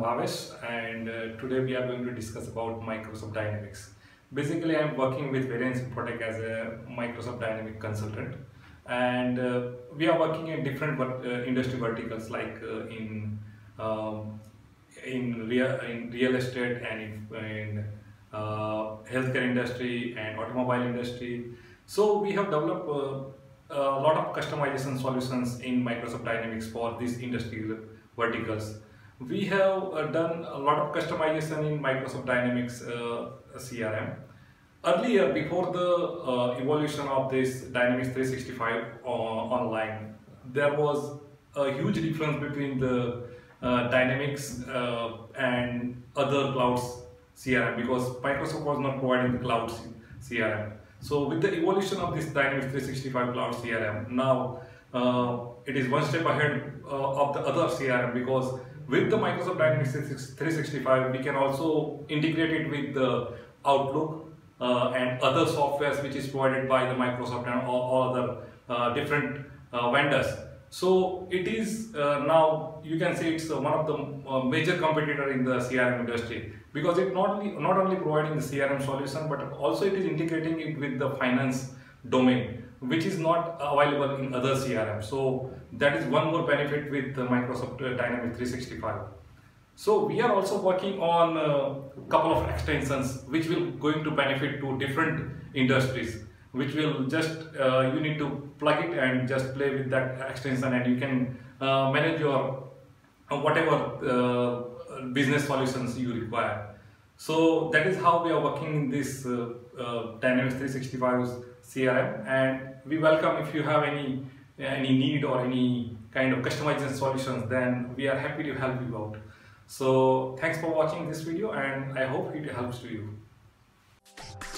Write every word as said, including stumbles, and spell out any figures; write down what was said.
Bhavesh, and uh, today we are going to discuss about Microsoft Dynamics. Basically, I am working with Variance Infotech as a Microsoft Dynamics consultant, and uh, we are working in different vert- uh, industry verticals like uh, in um, in real in real estate and in, in uh, healthcare industry and automobile industry. So we have developed uh, a lot of customization solutions in Microsoft Dynamics for these industry verticals. We have uh, done a lot of customization in Microsoft Dynamics uh, C R M. Earlier, before the uh, evolution of this Dynamics three sixty-five uh, online, there was a huge difference between the uh, Dynamics uh, and other clouds C R M because Microsoft was not providing the cloud C R M. So with the evolution of this Dynamics three sixty-five cloud C R M, now uh, it is one step ahead uh, of the other C R M because with the Microsoft Dynamics three sixty-five, we can also integrate it with the Outlook uh, and other softwares which is provided by the Microsoft and all, all other uh, different uh, vendors. So it is uh, now you can say it's uh, one of the uh, major competitor in the C R M industry because it not only not only providing the C R M solution but also it is integrating it with the finance domain, which is not available in other C R M. So that is one more benefit with the Microsoft Dynamics three sixty-five. So we are also working on a couple of extensions which will going to benefit to different industries, which will just uh, you need to plug it and just play with that extension and you can uh, manage your uh, whatever uh, business solutions you require. So that is how we are working in this uh, uh, Dynamics three sixty-five C R M, and we welcome if you have any any need or any kind of customization solutions, then we are happy to help you out. So thanks for watching this video and I hope it helps to you.